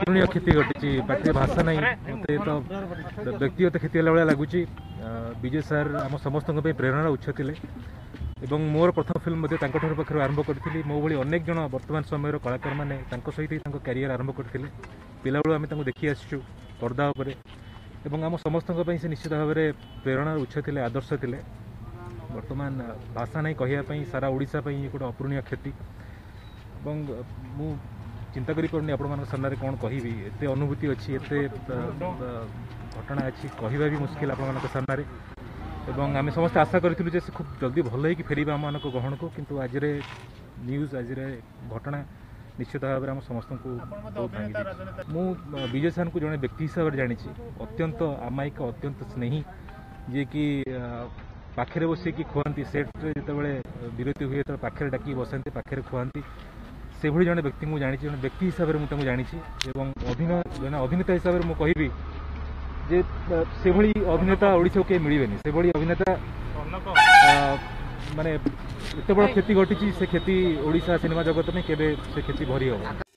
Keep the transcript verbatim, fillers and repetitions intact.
अपूरणीय क्षति घटी पाटे भाषा ना मत तो व्यक्तिगत क्षति भाया लगुच विजय सार आम समस्त प्रेरणा उत्स थे एवं मोर प्रथम फिल्म पाखर आरंभ करी मो भाई अनेक जन वर्तमान समय कलाकार मैंने सहित कैरियर आरंभ करते पिला बेलू आम देखी आसचु पर्दा उपरे एवं आम समस्त से निश्चित भाव में प्रेरणा उत्स थे आदर्श थे वर्तमान भाषा नहीं कहवाई सारा ओडिशा गोटे अपूरणीय क्षति मु चिंता करी पड़नी आपण सामने कौन कहि एत अनुभूति अच्छी एत घटना अच्छी कहवा भी मुस्किल आपण सामने एवं आम समस्त आशा करूँ से खूब जल्दी भल हो फेर आम मान गहन को किंतु आज न्यूज आज घटना निश्चित भाव में आम समस्त को बहुत भांगी मु विजय सार को जड़े व्यक्ति हिसाब से जानी अत्यंत आमायिक अत्यंत स्नेही जी कि पाखे बसिकी खुआती सेट्रे जो विरति हुए तो पाखे डाकी बसती पाखे खुआती से भली जड़े व्यक्ति को जानी जड़े व्यक्ति हिसाब से मुझे जानी अभिनय जड़े अभिनेता हिसाब से मुझे कहबी जे से भली अभिनेता ओडिशा के मिलबेनी से भली अभिनेता माने एत बड़ क्षति घटी से क्षति ओडिशा सिनेमा जगत में केबे से क्षति भरी हो।